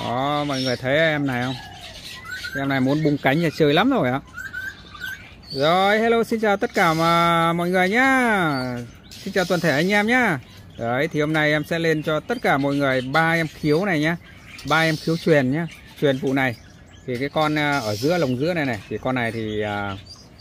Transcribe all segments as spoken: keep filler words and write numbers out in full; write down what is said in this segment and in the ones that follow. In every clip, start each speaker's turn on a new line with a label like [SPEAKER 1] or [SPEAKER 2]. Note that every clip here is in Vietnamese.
[SPEAKER 1] Đó, mọi người thấy em này không? Em này muốn bung cánh và chơi lắm rồi ạ. Rồi, hello, xin chào tất cả mà mọi người nhá. Xin chào toàn thể anh em nhá. Đấy, thì hôm nay em sẽ lên cho tất cả mọi người ba em khiếu này nhá. Ba em khiếu truyền nhá. Truyền vụ này. Thì cái con ở giữa, lồng giữa này này. Thì con này thì à,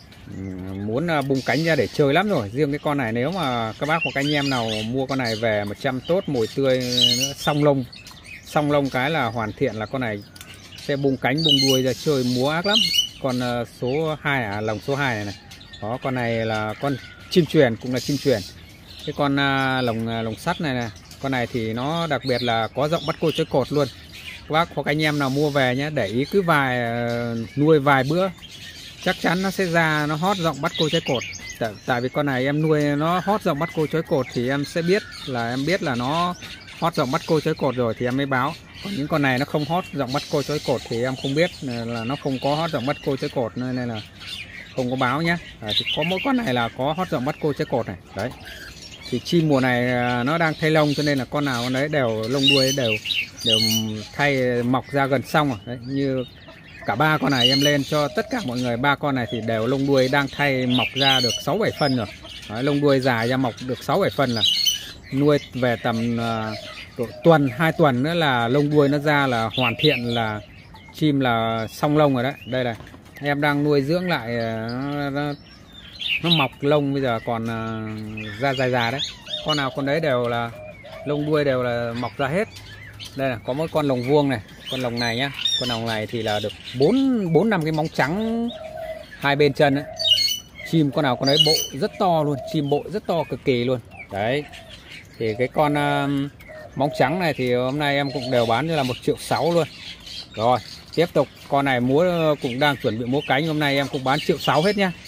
[SPEAKER 1] muốn bung cánh ra để chơi lắm rồi. Riêng cái con này nếu mà các bác hoặc anh em nào mua con này về mà chăm tốt, mồi tươi, xong lông. Xong lông cái là hoàn thiện là con này sẽ bung cánh bung đuôi ra chơi múa ác lắm. Con số hai à, lồng số hai này này. Đó, con này là con chim truyền, cũng là chim truyền. Cái con lồng lồng sắt này này, con này thì nó đặc biệt là có giọng bắt cô chơi cột luôn. Các bác hoặc anh em nào mua về nhé, để ý cứ vài nuôi vài bữa chắc chắn nó sẽ ra nó hót giọng bắt cô chơi cột. Tại, tại vì con này em nuôi nó hót giọng bắt cô chơi cột thì em sẽ biết là em biết là nó hót giọng bắt cô chơi cột rồi thì em mới báo. Còn những con này nó không hót giọng bắt cô chơi cột thì em không biết là nó không có hót giọng bắt cô chơi cột, nên là không có báo nhé. À, thì có mỗi con này là có hót giọng bắt cô chơi cột này. Đấy. Thì chim mùa này nó đang thay lông cho nên là con nào con đấy đều lông đuôi đều đều thay mọc ra gần xong rồi. Đấy, như cả ba con này em lên cho tất cả mọi người, ba con này thì đều lông đuôi đang thay mọc ra được sáu bảy phân rồi. Đấy, lông đuôi dài ra mọc được sáu bảy phân là nuôi về tầm uh, tuần hai tuần nữa là lông đuôi nó ra là hoàn thiện là chim là xong lông rồi đấy. Đây này, em đang nuôi dưỡng lại uh, nó, nó mọc lông bây giờ còn uh, ra dài dài đấy. Con nào con đấy đều là lông đuôi đều là mọc ra hết. Đây là có mỗi con lồng vuông này, con lồng này nhá. Con lồng này thì là được bốn bốn năm cái móng trắng hai bên chân ấy. Chim con nào con đấy bộ rất to luôn, chim bộ rất to cực kỳ luôn. Đấy. Thì cái con uh, móng trắng này thì hôm nay em cũng đều bán như là một triệu sáu luôn. Rồi, tiếp tục con này múa cũng đang chuẩn bị múa cánh, hôm nay em cũng bán triệu sáu hết nhá.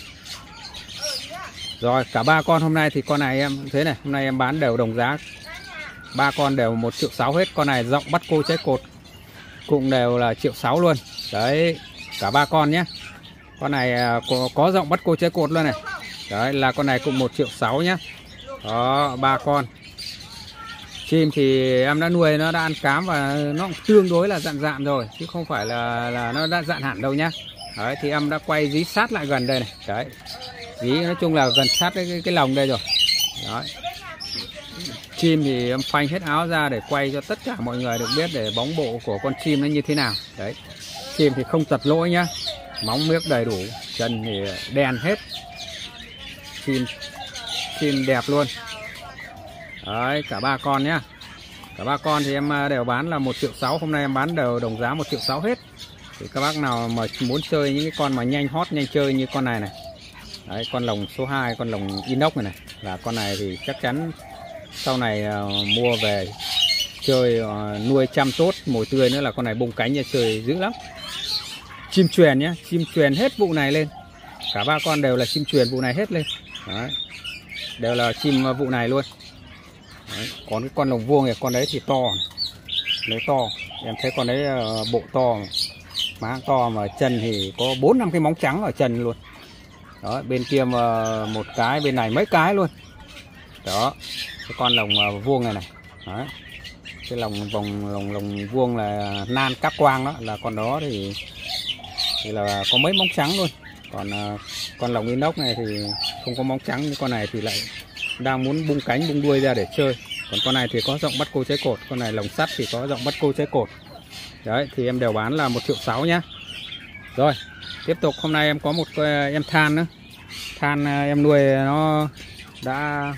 [SPEAKER 1] Rồi, cả ba con hôm nay thì con này em thế này, hôm nay em bán đều đồng giá. Ba con đều một triệu sáu hết. Con này giọng bắt cô trái cột cũng đều là triệu sáu luôn. Đấy, cả ba con nhé. Con này có, có giọng bắt cô trái cột luôn này. Đấy là con này cũng một triệu sáu nhé. Đó, ba con. Chim thì em đã nuôi nó đã ăn cám và nó tương đối là dạn dạn rồi, chứ không phải là là nó đã dạn hẳn đâu nhá. Đấy, thì em đã quay dí sát lại gần đây này. Đấy, dí nói chung là gần sát cái, cái, cái lồng đây rồi. Đấy. Chim thì em phanh hết áo ra để quay cho tất cả mọi người được biết để bóng bộ của con chim nó như thế nào. Đấy, chim thì không tật lỗi nhá, móng miếc đầy đủ, chân thì đen hết, chim chim đẹp luôn. Đấy, cả ba con nhá. Cả ba con thì em đều bán là một triệu sáu, hôm nay em bán đều đồng giá một triệu sáu hết. Thì các bác nào mà muốn chơi những cái con mà nhanh hót nhanh chơi như con này này. Đấy, con lồng số hai, con lồng inox này này, là con này thì chắc chắn sau này uh, mua về chơi uh, nuôi chăm tốt, mồi tươi nữa là con này bung cánh ra chơi dữ lắm. Chim truyền nhé, chim truyền hết vụ này lên. Cả ba con đều là chim truyền vụ này hết lên. Đấy, đều là chim vụ này luôn. Đấy, còn cái con lồng vuông này, con đấy thì to này. Đấy to, em thấy con đấy uh, bộ to, má to mà chân thì có bốn năm cái móng trắng ở chân luôn. Đó, bên kia mà một cái, bên này mấy cái luôn. Đó, cái con lồng uh, vuông này này. Đấy, cái lồng vòng lồng lồng vuông là nan cáp quang, đó là con đó thì thì là có mấy móng trắng luôn. Còn uh, con lồng inox này thì không có móng trắng, như con này thì lại đang muốn bung cánh bung đuôi ra để chơi. Còn con này thì có giọng bắt cô trái cột, con này lồng sắt thì có giọng bắt cô trái cột. Đấy, thì em đều bán là một triệu sáu nhá. Rồi, tiếp tục hôm nay em có một uh, em than nữa. Than uh, em nuôi nó đã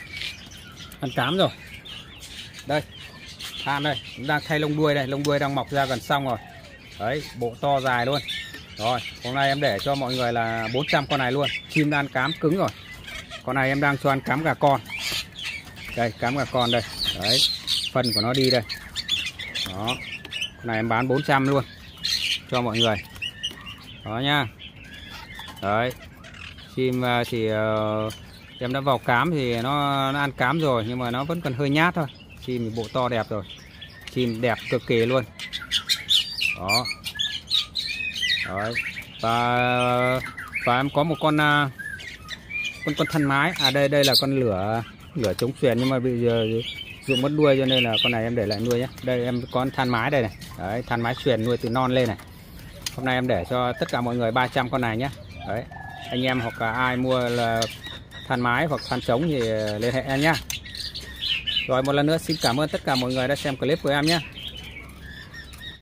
[SPEAKER 1] ăn cám rồi. Đây, than đây, đang thay lông đuôi đây, lông đuôi đang mọc ra gần xong rồi. Đấy, bộ to dài luôn. Rồi, hôm nay em để cho mọi người là bốn trăm con này luôn. Chim đã ăn cám cứng rồi. Con này em đang cho ăn cám gà con. Đây, cám gà con đây. Đấy, phân của nó đi đây. Đó, con này em bán bốn trăm luôn cho mọi người. Đó nha. Đấy, chim thì uh, em đã vào cám thì nó, nó ăn cám rồi, nhưng mà nó vẫn còn hơi nhát thôi. Chim thì bộ to đẹp rồi, chim đẹp cực kỳ luôn. Đó. Đấy. Và và em có một con uh, con con thân mái. À đây đây là con lửa lửa chống truyền, nhưng mà bây giờ Dụng mất đuôi cho nên là con này em để lại nuôi nhé. Đây em có than mái đây này. Đấy, than mái truyền nuôi từ non lên này. Hôm nay em để cho tất cả mọi người ba trăm con này nhé. Đấy, anh em hoặc là ai mua là than mái hoặc than trống thì liên hệ em nhé. Rồi một lần nữa xin cảm ơn tất cả mọi người đã xem clip của em nhé.